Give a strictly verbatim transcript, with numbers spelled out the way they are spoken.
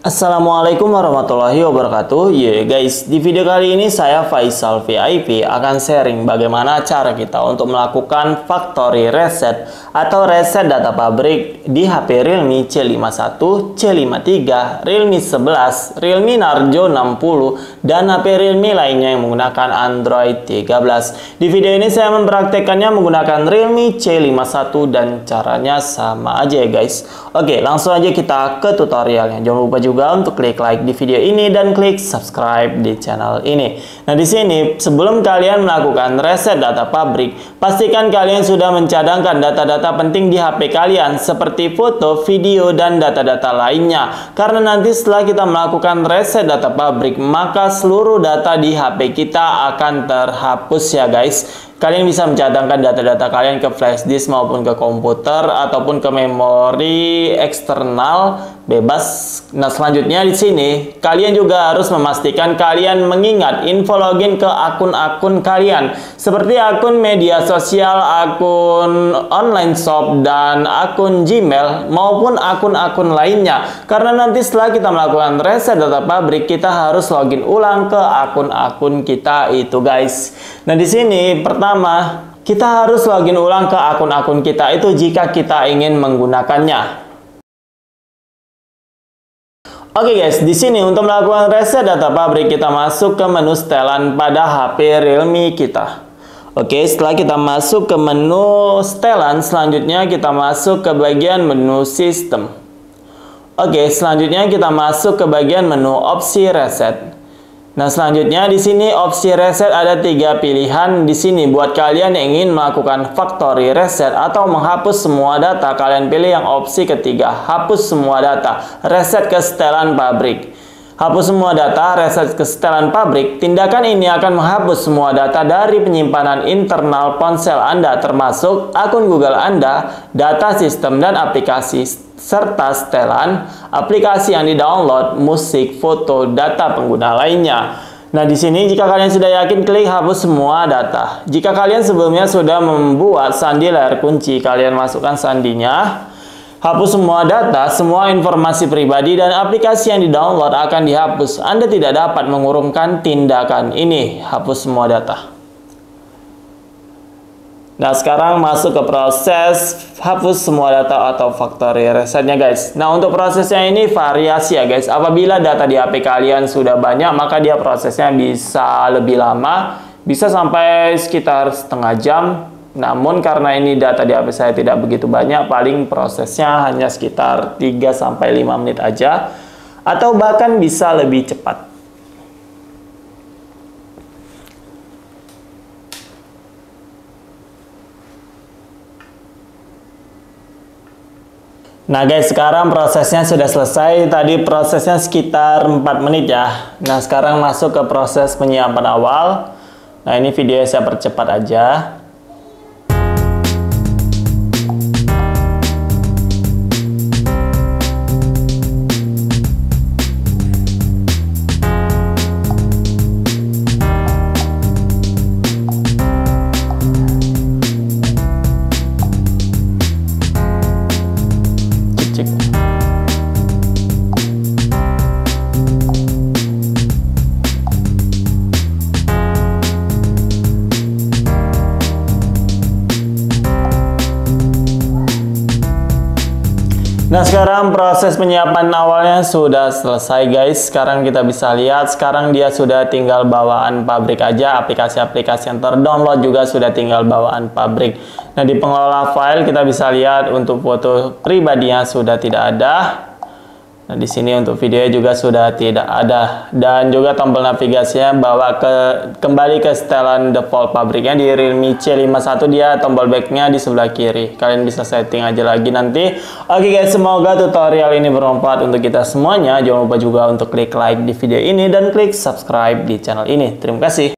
Assalamualaikum warahmatullahi wabarakatuh. Ya guys, di video kali ini saya Faisal V I P akan sharing bagaimana cara kita untuk melakukan factory reset atau reset data pabrik di H P Realme C lima puluh satu, C lima puluh tiga, Realme sebelas, Realme Narzo enam puluh, dan H P Realme lainnya yang menggunakan Android tiga belas. Di video ini saya mempraktekannya menggunakan Realme C lima puluh satu dan caranya sama aja ya guys. Oke, langsung aja kita ke tutorialnya. Jangan lupa juga untuk klik like di video ini dan klik subscribe di channel ini. Nah, di sini sebelum kalian melakukan reset data pabrik, pastikan kalian sudah mencadangkan data-data penting di H P kalian seperti foto, video, dan data-data lainnya. Karena nanti setelah kita melakukan reset data pabrik, maka seluruh data di H P kita akan terhapus ya guys. Kalian bisa mencadangkan data-data kalian ke flash disk maupun ke komputer ataupun ke memori eksternal bebas. Nah, selanjutnya di sini kalian juga harus memastikan kalian mengingat info login ke akun-akun kalian seperti akun media sosial, akun online shop, dan akun Gmail maupun akun-akun lainnya. Karena nanti setelah kita melakukan reset data pabrik, kita harus login ulang ke akun-akun kita itu guys. Nah, di sini pertama Pertama, kita harus login ulang ke akun-akun kita itu jika kita ingin menggunakannya. Oke guys, di sini untuk melakukan reset data pabrik kita masuk ke menu setelan pada H P Realme kita. Oke, setelah kita masuk ke menu setelan, selanjutnya kita masuk ke bagian menu sistem. Oke, selanjutnya kita masuk ke bagian menu opsi reset. Nah, selanjutnya di sini opsi reset ada tiga pilihan di sini buat kalian yang ingin melakukan factory reset atau menghapus semua data. Kalian pilih yang opsi ketiga, hapus semua data, reset ke setelan pabrik. Hapus semua data, reset ke setelan pabrik. Tindakan ini akan menghapus semua data dari penyimpanan internal ponsel Anda termasuk akun Google Anda, data sistem dan aplikasi serta setelan, aplikasi yang di-download, musik, foto, data pengguna lainnya. Nah, di sini jika kalian sudah yakin, klik hapus semua data. Jika kalian sebelumnya sudah membuat sandi layar kunci, kalian masukkan sandinya. Hapus semua data, semua informasi pribadi dan aplikasi yang di-download akan dihapus. Anda tidak dapat mengurungkan tindakan ini. Hapus semua data. Nah, sekarang masuk ke proses hapus semua data atau factory resetnya guys. Nah, untuk prosesnya ini variasi ya guys. Apabila data di H P kalian sudah banyak, maka dia prosesnya bisa lebih lama. Bisa sampai sekitar setengah jam. Namun karena ini data di H P saya tidak begitu banyak, paling prosesnya hanya sekitar tiga sampai lima menit aja. Atau bahkan bisa lebih cepat. Nah guys, sekarang prosesnya sudah selesai. Tadi prosesnya sekitar empat menit ya. Nah, sekarang masuk ke proses penyiapan awal. Nah, ini video saya percepat aja. Nah, sekarang proses penyiapan awalnya sudah selesai guys. Sekarang kita bisa lihat, sekarang dia sudah tinggal bawaan pabrik aja. Aplikasi-aplikasi yang terdownload juga sudah tinggal bawaan pabrik. Nah, di pengelola file kita bisa lihat untuk foto pribadinya sudah tidak ada. Nah, di sini untuk videonya juga sudah tidak ada. Dan juga tombol navigasinya bawa ke kembali ke setelan default pabriknya. Di Realme C lima puluh satu dia tombol backnya di sebelah kiri. Kalian bisa setting aja lagi nanti. Oke guys, semoga tutorial ini bermanfaat untuk kita semuanya. Jangan lupa juga untuk klik like di video ini dan klik subscribe di channel ini. Terima kasih.